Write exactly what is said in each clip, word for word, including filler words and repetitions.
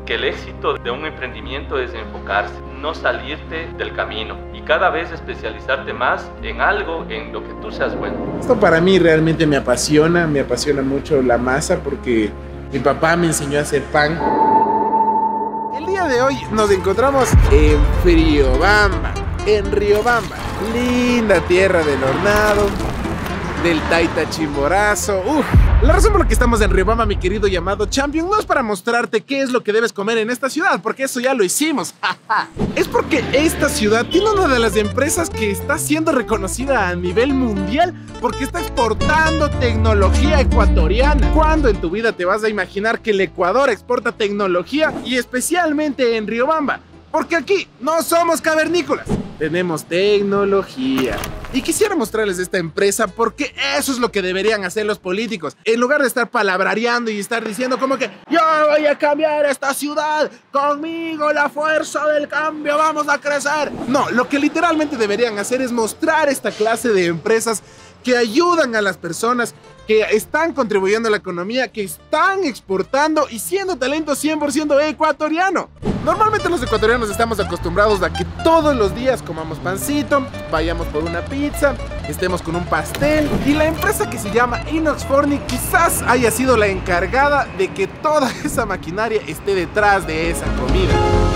que el éxito de un emprendimiento es enfocarse, no salirte del camino y cada vez especializarte más en algo en lo que tú seas bueno. Esto para mí realmente me apasiona, me apasiona mucho la masa porque mi papá me enseñó a hacer pan. El día de hoy nos encontramos en Riobamba, en Riobamba, linda tierra del hornado, del Taita Chimborazo. Uf. La razón por la que estamos en Riobamba, mi querido llamado Champion, no es para mostrarte qué es lo que debes comer en esta ciudad, porque eso ya lo hicimos. Es porque esta ciudad tiene una de las empresas que está siendo reconocida a nivel mundial porque está exportando tecnología ecuatoriana. ¿Cuándo en tu vida te vas a imaginar que el Ecuador exporta tecnología y especialmente en Riobamba? Porque aquí no somos cavernícolas, tenemos tecnología. Y quisiera mostrarles esta empresa porque eso es lo que deberían hacer los políticos. En lugar de estar palabrareando y estar diciendo como que yo voy a cambiar esta ciudad, conmigo la fuerza del cambio, vamos a crecer. No, lo que literalmente deberían hacer es mostrar esta clase de empresas que ayudan a las personas, que están contribuyendo a la economía, que están exportando y siendo talento cien por ciento ecuatoriano. Normalmente los ecuatorianos estamos acostumbrados a que todos los días comamos pancito, vayamos por una pizza, estemos con un pastel, y la empresa que se llama Inox Forni quizás haya sido la encargada de que toda esa maquinaria esté detrás de esa comida.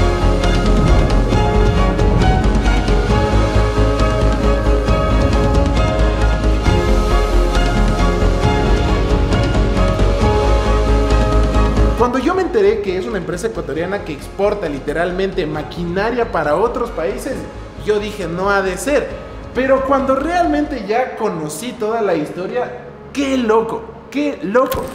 Cuando yo me enteré que es una empresa ecuatoriana que exporta literalmente maquinaria para otros países, yo dije, no ha de ser. Pero cuando realmente ya conocí toda la historia, ¡qué loco! ¡Qué loco!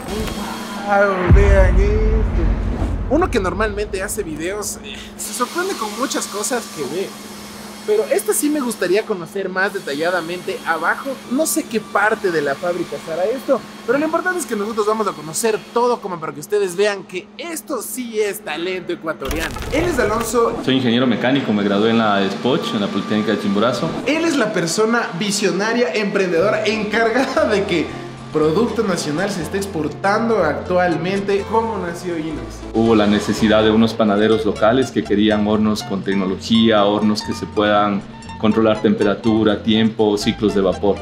¡Wow! Vean esto. Uno que normalmente hace videos eh, se sorprende con muchas cosas que ve. Pero esta sí me gustaría conocer más detalladamente abajo. No sé qué parte de la fábrica estará esto, pero lo importante es que nosotros vamos a conocer todo como para que ustedes vean que esto sí es talento ecuatoriano. Él es Alonso. Soy ingeniero mecánico, me gradué en la SPOCH, en la Politécnica de Chimborazo. Él es la persona visionaria, emprendedora, encargada de que producto nacional se está exportando actualmente. ¿Cómo nació Inox? Hubo la necesidad de unos panaderos locales que querían hornos con tecnología, hornos que se puedan controlar temperatura, tiempo, ciclos de vapor.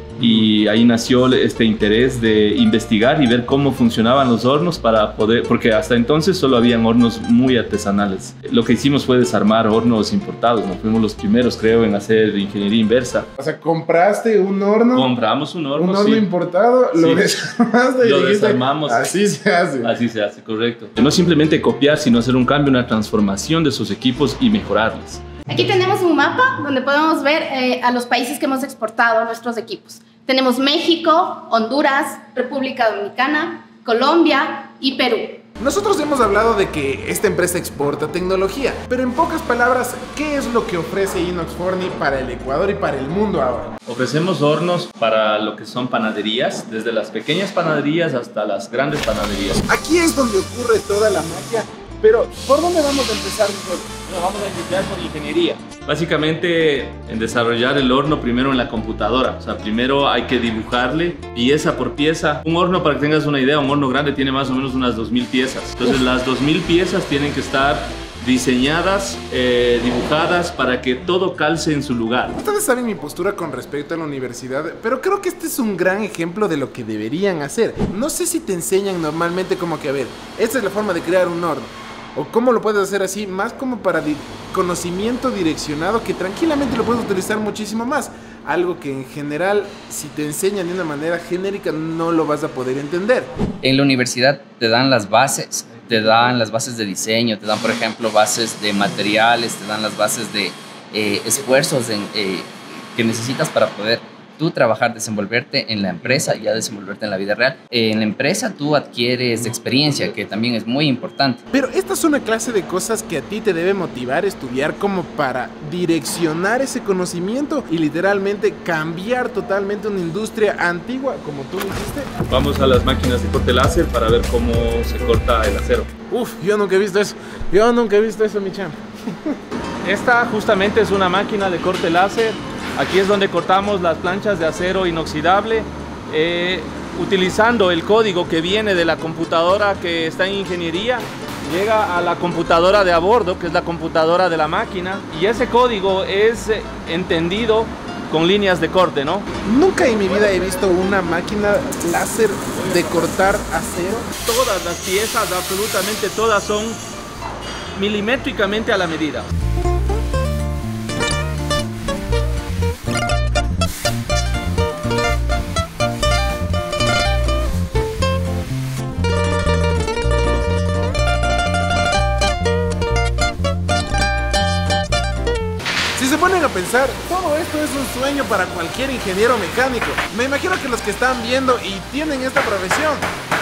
Y ahí nació este interés de investigar y ver cómo funcionaban los hornos para poder, porque hasta entonces solo habían hornos muy artesanales. Lo que hicimos fue desarmar hornos importados, ¿no? Fuimos los primeros, creo, en hacer ingeniería inversa. O sea, compraste un horno. Compramos un horno, Un horno sí. importado, lo Sí. desarmaste y Lo dijiste, desarmamos. así se hace. Así se hace, correcto. No simplemente copiar, sino hacer un cambio, una transformación de sus equipos y mejorarlos. Aquí tenemos un mapa donde podemos ver eh, a los países que hemos exportado nuestros equipos. Tenemos México, Honduras, República Dominicana, Colombia y Perú. Nosotros hemos hablado de que esta empresa exporta tecnología, pero en pocas palabras, ¿qué es lo que ofrece Inox Forni para el Ecuador y para el mundo ahora? Ofrecemos hornos para lo que son panaderías, desde las pequeñas panaderías hasta las grandes panaderías. Aquí es donde ocurre toda la magia, pero ¿por dónde vamos a empezar nosotros? Bueno, vamos a iniciar por ingeniería. Básicamente, en desarrollar el horno primero en la computadora. O sea, primero hay que dibujarle pieza por pieza. Un horno, para que tengas una idea, un horno grande tiene más o menos unas dos mil piezas. Entonces, las dos mil piezas tienen que estar diseñadas, eh, dibujadas para que todo calce en su lugar. Ustedes saben mi postura con respecto a la universidad, pero creo que este es un gran ejemplo de lo que deberían hacer. No sé si te enseñan normalmente como que, a ver, esta es la forma de crear un horno, o cómo lo puedes hacer así, más como para di- conocimiento direccionado que tranquilamente lo puedes utilizar muchísimo más. Algo que en general, si te enseñan de una manera genérica, no lo vas a poder entender. En la universidad te dan las bases, te dan las bases de diseño, te dan, por ejemplo, bases de materiales, te dan las bases de eh, esfuerzos en, eh, que necesitas para poder tú trabajar, desenvolverte en la empresa, ya desenvolverte en la vida real. En la empresa tú adquieres experiencia, que también es muy importante. Pero esta es una clase de cosas que a ti te debe motivar a estudiar como para direccionar ese conocimiento y literalmente cambiar totalmente una industria antigua, como tú lo hiciste. Vamos a las máquinas de corte láser para ver cómo se corta el acero. Uf, yo nunca he visto eso. Yo nunca he visto eso, mi cham. Esta justamente es una máquina de corte láser. Aquí es donde cortamos las planchas de acero inoxidable, eh, utilizando el código que viene de la computadora que está en ingeniería. llega a la computadora de a bordo, que es la computadora de la máquina, y ese código es entendido con líneas de corte, ¿no? Nunca en mi vida he visto una máquina láser de cortar acero. Todas las piezas, absolutamente todas, son milimétricamente a la medida. Si se ponen a pensar, todo esto es un sueño para cualquier ingeniero mecánico. Me imagino que los que están viendo y tienen esta profesión,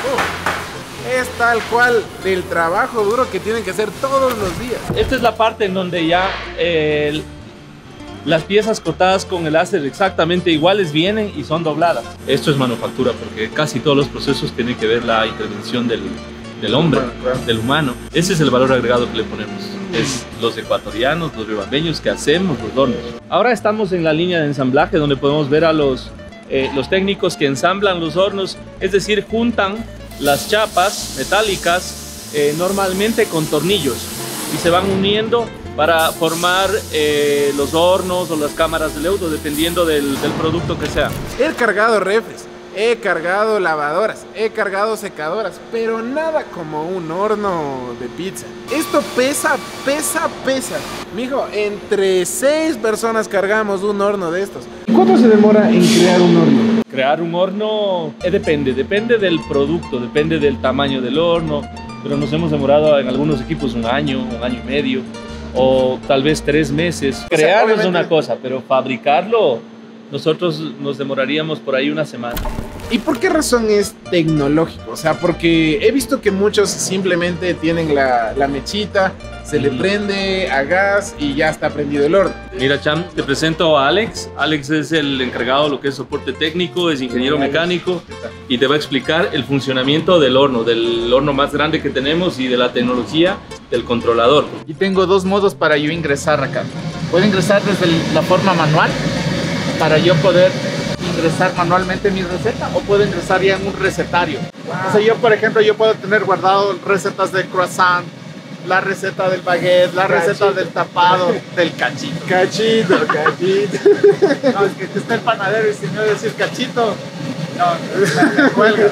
uh, es tal cual del trabajo duro que tienen que hacer todos los días. Esta es la parte en donde ya eh, las piezas cortadas con el láser exactamente iguales vienen y son dobladas. Esto es manufactura porque casi todos los procesos tienen que ver la intervención del, del hombre, Bueno, claro. del humano. Ese es el valor agregado que le ponemos. Es los ecuatorianos, los riobambeños que hacemos los hornos. Ahora estamos en la línea de ensamblaje donde podemos ver a los, eh, los técnicos que ensamblan los hornos, es decir, juntan las chapas metálicas eh, normalmente con tornillos y se van uniendo para formar eh, los hornos o las cámaras de leudo dependiendo del, del producto que sea. He cargado refres, he cargado lavadoras, he cargado secadoras, pero nada como un horno de pizza. Esto pesa, pesa, pesa. Mijo, entre seis personas cargamos un horno de estos. ¿Cuánto se demora en crear un horno? Crear un horno eh, depende, depende del producto, depende del tamaño del horno, pero nos hemos demorado en algunos equipos un año, un año y medio, o tal vez tres meses. Crearlo es una cosa, pero fabricarlo nosotros nos demoraríamos por ahí una semana. ¿Y por qué razón es tecnológico? O sea, porque he visto que muchos simplemente tienen la, la mechita, se le Mm. prende a gas y ya está prendido el horno. Mira, Cham, te presento a Alex. Alex es el encargado de lo que es soporte técnico, es ingeniero Alex, mecánico y te va a explicar el funcionamiento del horno, del horno más grande que tenemos y de la tecnología del controlador. Y tengo dos modos para yo ingresar acá. Puedo ingresar desde la forma manual para yo poder ingresar manualmente mi receta o puedo ingresar ya en un recetario. O sea, yo por ejemplo, yo puedo tener guardado recetas de croissant, la receta del baguette, la Cachito. receta del tapado, del cachito. Cachito, cachito. No, es que aquí está el panadero y si me va a decir cachito, no, me cuelga.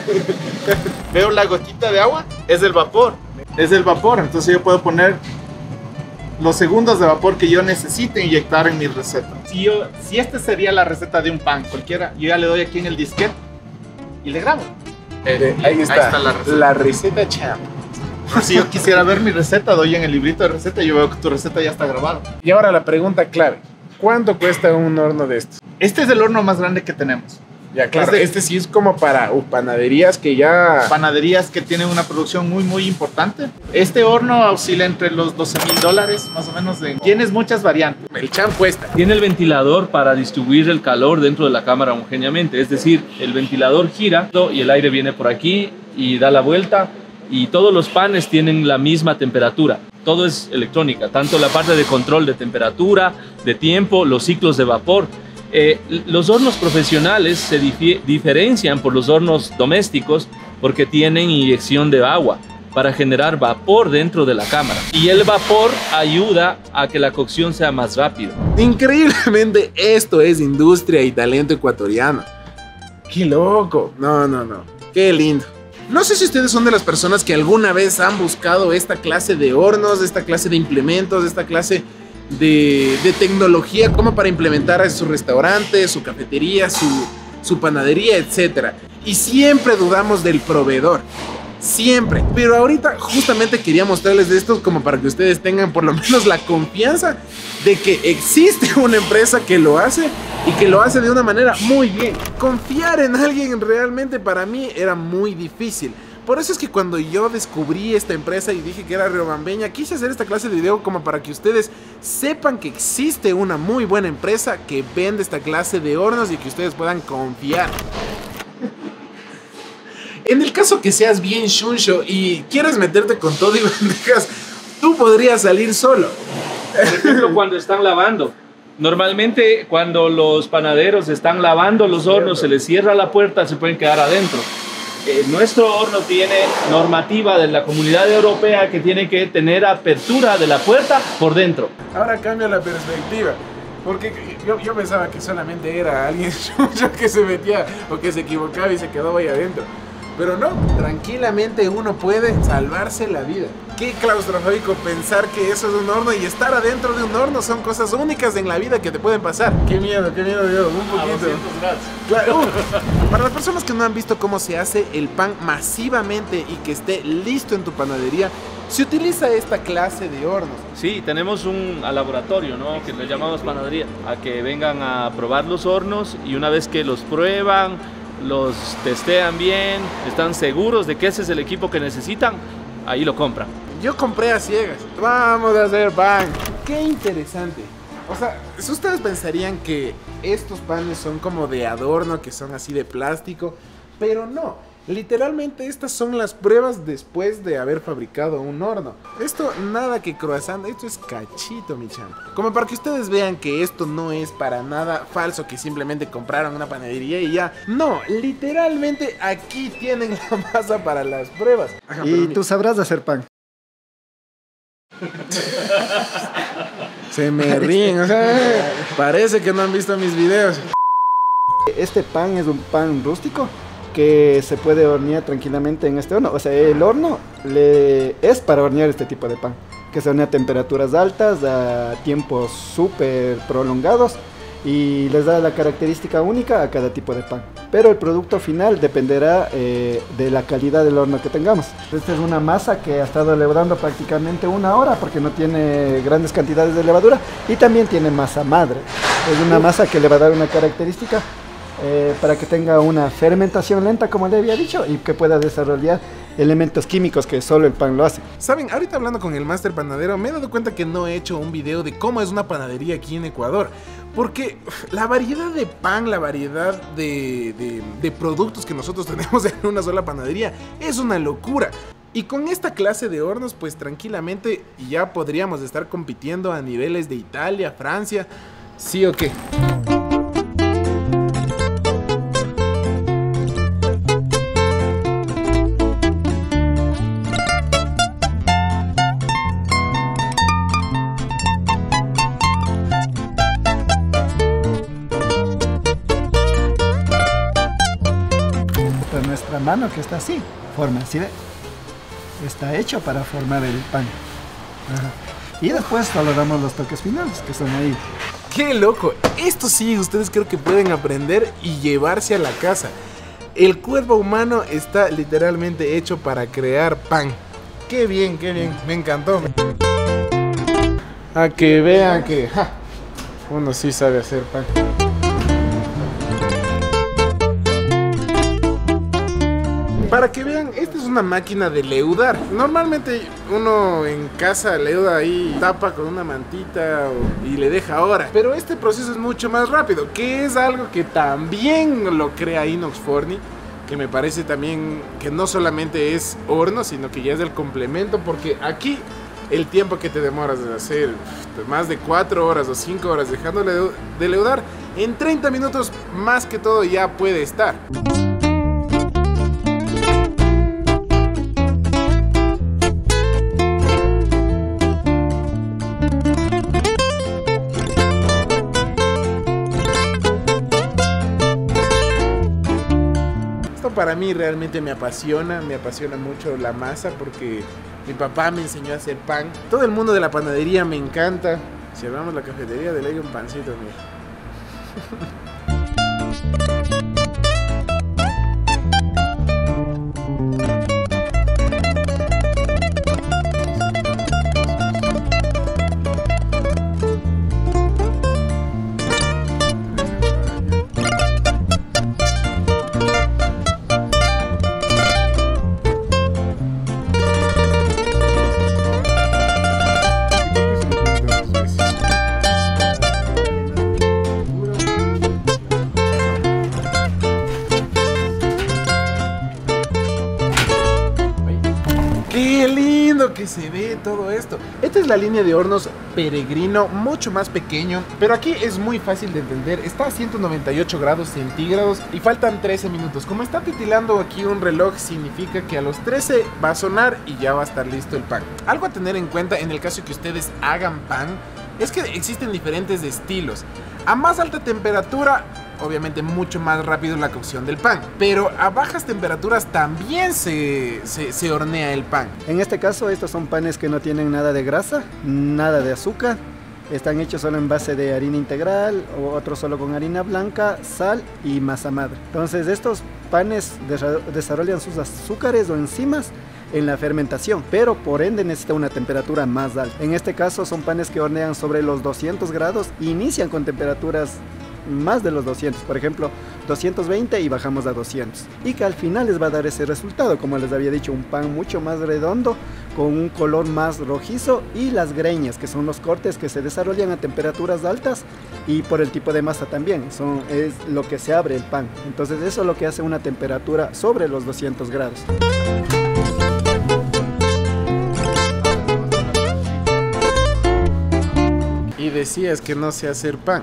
Veo la gotita de agua, es el vapor, es el vapor, entonces yo puedo poner los segundos de vapor que yo necesite inyectar en mi receta. Si, yo, si esta sería la receta de un pan cualquiera, yo ya le doy aquí en el disquete y le grabo. Eh, Y ahí está, la receta. la receta champ. Si yo quisiera ver mi receta, doy en el librito de receta y yo veo que tu receta ya está grabada. Y ahora la pregunta clave. ¿Cuánto cuesta un horno de estos? Este es el horno más grande que tenemos. Ya, claro, Es de- este sí es como para uh, panaderías que ya... Panaderías que tienen una producción muy muy importante. Este horno oscila entre los doce mil dólares más o menos. De... Tienes muchas variantes. El champ cuesta. Tiene el ventilador para distribuir el calor dentro de la cámara homogéneamente, es decir, el ventilador gira y el aire viene por aquí y da la vuelta y todos los panes tienen la misma temperatura. Todo es electrónica, tanto la parte de control de temperatura, de tiempo, los ciclos de vapor. Eh, los hornos profesionales se difi- diferencian por los hornos domésticos porque tienen inyección de agua para generar vapor dentro de la cámara. Y el vapor ayuda a que la cocción sea más rápida. Increíblemente, esto es industria y talento ecuatoriano. ¡Qué loco! No, no, no. ¡Qué lindo! No sé si ustedes son de las personas que alguna vez han buscado esta clase de hornos, esta clase de implementos, esta clase de, de tecnología como para implementar en su restaurante, su cafetería, su, su panadería, etcétera. Y siempre dudamos del proveedor. Siempre. Pero ahorita justamente quería mostrarles de estos como para que ustedes tengan por lo menos la confianza de que existe una empresa que lo hace y que lo hace de una manera muy bien. Confiar en alguien realmente para mí era muy difícil. Por eso es que cuando yo descubrí esta empresa y dije que era riobambeña, quise hacer esta clase de video como para que ustedes sepan que existe una muy buena empresa que vende esta clase de hornos y que ustedes puedan confiar. En el caso que seas bien chuncho y quieras meterte con todo y bandejas, tú podrías salir solo. Por ejemplo, cuando están lavando. Normalmente cuando los panaderos están lavando los hornos, se les cierra la puerta, se pueden quedar adentro. Eh, nuestro horno tiene normativa de la Comunidad Europea que tiene que tener apertura de la puerta por dentro. Ahora cambia la perspectiva. Porque yo, yo pensaba que solamente era alguien suyo que se metía o que se equivocaba y se quedó ahí adentro. Pero no, tranquilamente uno puede salvarse la vida. Qué claustrofóbico pensar que eso es un horno y estar adentro de un horno son cosas únicas en la vida que te pueden pasar. Qué miedo, qué miedo, Dios, un poquito. A doscientos grados. Claro. Uh, para las personas que no han visto cómo se hace el pan masivamente y que esté listo en tu panadería, se utiliza esta clase de hornos. Sí, tenemos un laboratorio, ¿no? Que le llamamos panadería, a que vengan a probar los hornos y una vez que los prueban, los testean bien, están seguros de que ese es el equipo que necesitan, ahí lo compran. Yo compré a ciegas. Vamos a hacer pan. Qué interesante. O sea, si ustedes pensarían que estos panes son como de adorno, que son así de plástico, pero no. Literalmente estas son las pruebas después de haber fabricado un horno. Esto nada que croissant, esto es cachito, mi champ. Como para que ustedes vean que esto no es para nada falso, que simplemente compraron una panadería y ya. No, literalmente aquí tienen la masa para las pruebas. Ajá, y tú sabrás hacer pan. Se me ríen, o sea, parece que no han visto mis videos. Este pan es un pan rústico que se puede hornear tranquilamente en este horno. O sea, el horno le es para hornear este tipo de pan, que se hornea a temperaturas altas, a tiempos súper prolongados y les da la característica única a cada tipo de pan. Pero el producto final dependerá eh, de la calidad del horno que tengamos. Esta es una masa que ha estado leudando prácticamente una hora porque no tiene grandes cantidades de levadura y también tiene masa madre. Es una masa que le va a dar una característica Eh, para que tenga una fermentación lenta, como le había dicho, y que pueda desarrollar elementos químicos que solo el pan lo hace. Saben, ahorita hablando con el máster panadero me he dado cuenta que no he hecho un video de cómo es una panadería aquí en Ecuador, porque la variedad de pan, la variedad de, de, de productos que nosotros tenemos en una sola panadería es una locura. Y con esta clase de hornos, pues tranquilamente ya podríamos estar compitiendo a niveles de Italia, Francia, ¿sí o qué? Nuestra mano que está así, forma, ¿sí ve? Está hecho para formar el pan. Ajá. Y después solo damos los toques finales, que son ahí. ¡Qué loco! Esto sí, ustedes creo que pueden aprender y llevarse a la casa. El cuerpo humano está literalmente hecho para crear pan. ¡Qué bien, qué bien! Me encantó. A que vean que ja, uno sí sabe hacer pan. Para que vean, esta es una máquina de leudar. Normalmente uno en casa leuda ahí, tapa con una mantita o, y le deja horas. Pero este proceso es mucho más rápido, que es algo que también lo crea Inox Forni, que me parece también que no solamente es horno, sino que ya es el complemento, porque aquí el tiempo que te demoras de hacer más de cuatro horas o cinco horas dejándole de leudar, en treinta minutos más que todo ya puede estar. Para mí realmente me apasiona, me apasiona mucho la masa porque mi papá me enseñó a hacer pan. Todo el mundo de la panadería me encanta. Si hablamos de la cafetería, de ley un pancito, mira. todo esto. Esta es la línea de hornos Peregrino, mucho más pequeño, pero aquí es muy fácil de entender. Está a ciento noventa y ocho grados centígrados y faltan trece minutos. Como está titilando aquí un reloj, significa que a los trece va a sonar y ya va a estar listo el pan. Algo a tener en cuenta en el caso que ustedes hagan pan es que existen diferentes estilos. A más alta temperatura, obviamente mucho más rápido la cocción del pan, pero a bajas temperaturas también se, se, se hornea el pan. En este caso, estos son panes que no tienen nada de grasa, nada de azúcar. Están hechos solo en base de harina integral, o otros solo con harina blanca, sal y masa madre. Entonces estos panes desarrollan sus azúcares o enzimas en la fermentación, pero por ende necesita una temperatura más alta. En este caso son panes que hornean sobre los doscientos grados, inician con temperaturas más de los doscientos, por ejemplo doscientos veinte y bajamos a doscientos, y que al final les va a dar ese resultado, como les había dicho, un pan mucho más redondo con un color más rojizo, y las greñas, que son los cortes que se desarrollan a temperaturas altas y por el tipo de masa también, son, es lo que se abre el pan. Entonces eso es lo que hace una temperatura sobre los doscientos grados. Y decías que no sé hacer pan.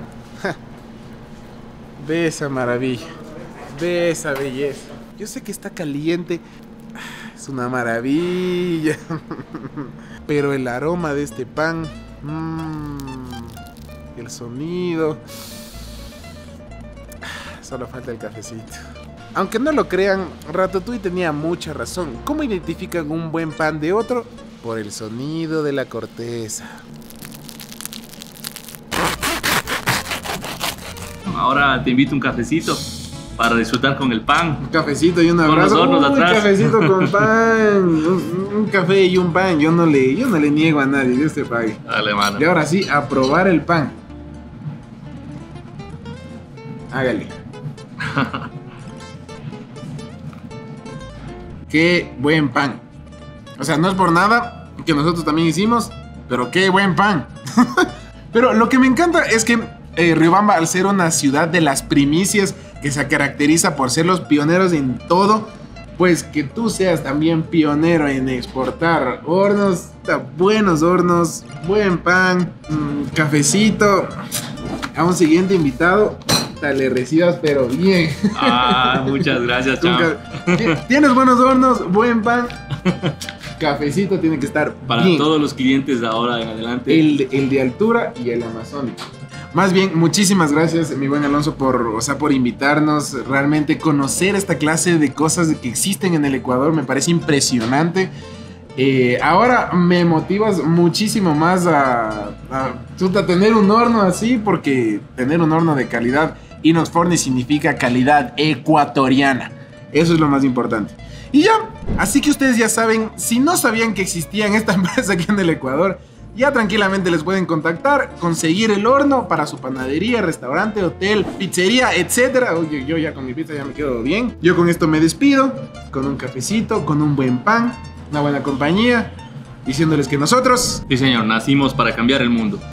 Ve esa maravilla, ve esa belleza. Yo sé que está caliente, es una maravilla. Pero el aroma de este pan, mmm, el sonido, solo falta el cafecito. Aunque no lo crean, Ratatouille tenía mucha razón. ¿Cómo identifican un buen pan de otro? Por el sonido de la corteza. Ahora te invito a un cafecito para disfrutar con el pan. Un cafecito y un abrazo. Con los hornos un atrás. cafecito con pan. Un, un café y un pan. Yo no, le, yo no le niego a nadie. Dios te pague. Dale, mano. Y ahora sí, a probar el pan. Hágale. Qué buen pan. O sea, no es por nada que nosotros también hicimos, pero qué buen pan. Pero lo que me encanta es que eh, Riobamba, al ser una ciudad de las primicias, que se caracteriza por ser los pioneros en todo, pues que tú seas también pionero en exportar hornos, buenos hornos, buen pan, mmm, cafecito. A un siguiente invitado, le recibas pero bien. Ah, muchas gracias, chao. Tienes buenos hornos, buen pan, cafecito tiene que estar para bien. Todos los clientes de ahora en adelante. El, el de altura y el amazónico. Más bien, muchísimas gracias, mi buen Alonso, por, o sea, por invitarnos. Realmente conocer esta clase de cosas que existen en el Ecuador me parece impresionante. Eh, ahora me motivas muchísimo más a, a, a tener un horno así, porque tener un horno de calidad Inox Forni significa calidad ecuatoriana. Eso es lo más importante. Y ya, así que ustedes ya saben, si no sabían que existía esta empresa aquí en el Ecuador, ya tranquilamente les pueden contactar, conseguir el horno para su panadería, restaurante, hotel, pizzería, etcétera. Oye, yo ya con mi pizza ya me quedo bien. Yo con esto me despido, con un cafecito, con un buen pan, una buena compañía, diciéndoles que nosotros... Sí, señor, nacimos para cambiar el mundo.